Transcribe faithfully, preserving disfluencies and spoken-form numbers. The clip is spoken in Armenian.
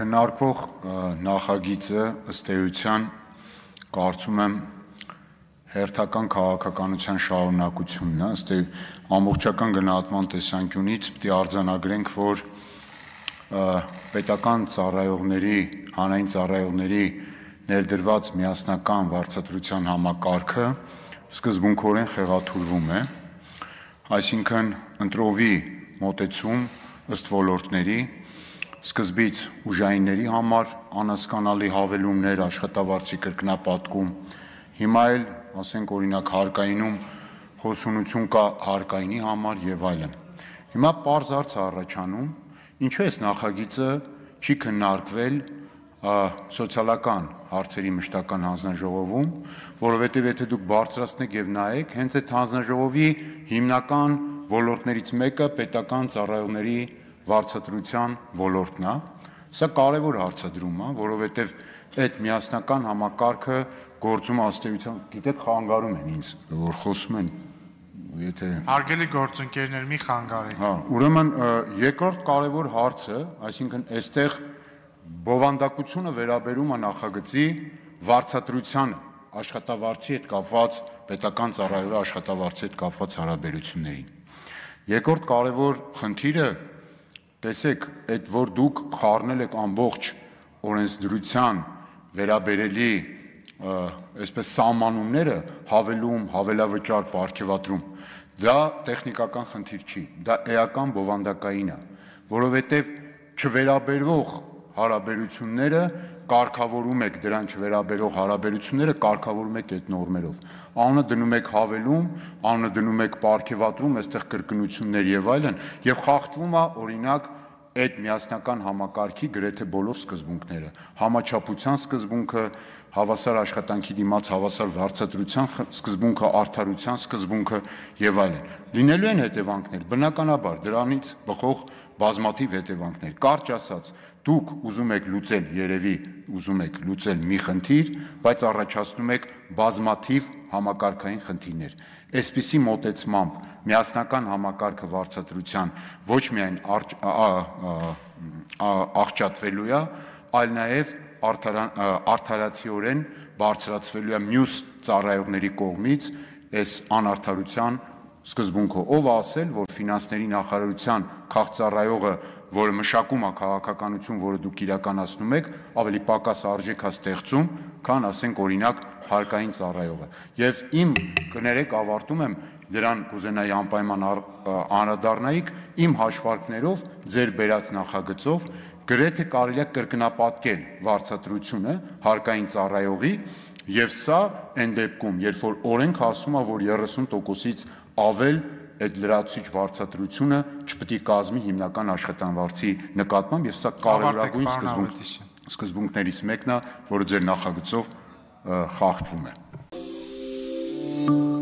Քննարկվող նախագիծը ըստ էության կարծում եմ հերթական քաղաքականության շարունակությունն է, ըստ ամբողջական գնահատման տեսանկյունից պետք է արձանագրենք, որ պետական ծառայողների, հանրային ծառայողների ներդրված միասնական վարձատրության համակարգը սկզբունքորեն խեղաթյուրվում է, այսինքն ընտրովի մոտեցում ըստ ոլորտների, սկզբից ուժայինների համար անհասկանալի հավելումներ, աշխատավարձի կրկնապատկում, հիմա էլ, ասենք օրինակ հարկայինում հոսունություն կա հարկայինի համար եւ այլն։ Հիմա պարզ հարց է առաջանում, ինչու է նախագիծը չի քննարկվել սոցիալական հարցերի մշտական հանձնաժողովում, որովհետեւ եթե դուք բարձրացնեք եւ նայեք, հենց այդ հանձնաժողովի հիմնական ոլորտներից մեկը պետական ծառայողների վարձատրության ոլորտն է, սա կարևոր հարցադրում է, որովհետև այդ միասնական համակարգը գործում ըստ էության, գիտեք, խանգարում են ինձ, որ խոսում են, եթե Հարգելի գործընկերներ, մի խանգարեք։ Հա, ուրեմն երկրորդ կարևոր հարցը, այսինքն այստեղ բովանդակությունը վերաբերում է նախագծի վարձատրությանը, աշխատավարձի հետ կապված պետական ծառայողի աշխատավարձի հետ կապված հարաբերություններին։ Երկրորդ կարևոր խնդիրը տեսեք, այդ որ դուք խառնել եք ամբողջ օրենսդրության վերաբերելի այսպես սահմանումները, հավելում, հավելավճար, պարգևատրում, դա տեխնիկական խնդիր չի, դա էական բովանդակային է, որովհետև չվերաբերվող հարաբերությունները կարգավորում եք, դրան չվերաբերող հարաբերությունները կարգավորում եք այդ նորմերով, անունը դնում եք հավելում, անունը դնում եք պարգևատրում, այստեղ կրկնություններ եւ այլն, եւ խախտվում է օրինակ այդ միասնական համակարգի գրեթե բոլոր սկզբունքները, համաչափության սկզբունքը, հավասար աշխատանքի դիմաց հավասար վարձատրության սկզբունքը, արդարության սկզբունքը եւ այլն։ Լինելու են հետևանքներ, բնականաբար դրանից բխող բազմաթիվ հետևանքներ, կարճ ասած, դուք ուզում եք լուծել, երևի ուզում եք լուծել մի խնդիր, բայց առաջացնում եք բազմաթիվ համակարգային խնդիրներ։ Այսպիսի մոտեցմամբ միասնական համակարգը վարձատրության ոչ միայն աղճատվելու է, այլ նաև արդարացիորեն բարձրացվելու է մյուս ծառայողների կողմից այս անարդարության սկզբունքը, ով ասել, որ ֆինանսների նախարարության քաղծառայողը, որը մշակում է քաղաքականություն, որը դուք իրականացնում եք, ավելի պակաս արժեք է ստեղծում, քան ասենք օրինակ հարկային ծառայողը։ Եվ իմ կներեք ավարտում եմ, դրան կուզենայի անպայման անդրադառնայիք, իմ հաշվարկներով ձեր բերած նախագծով գրեթե կարելի է կրկնապատկել վարձատրությունը հարկային ծառայողի, եւ սա այն դեպքում, երբ որ օրենքը ասում է, որ երեսուն տոկոսից ավել այդ լրացուցիչ վարձատրությունը չպետք է կազմի հիմնական աշխատանվարձի նկատմամբ, եւ սա կարևորագույն սկզբունքներից մեկն է, որը ձեր նախագծով խախտվում է։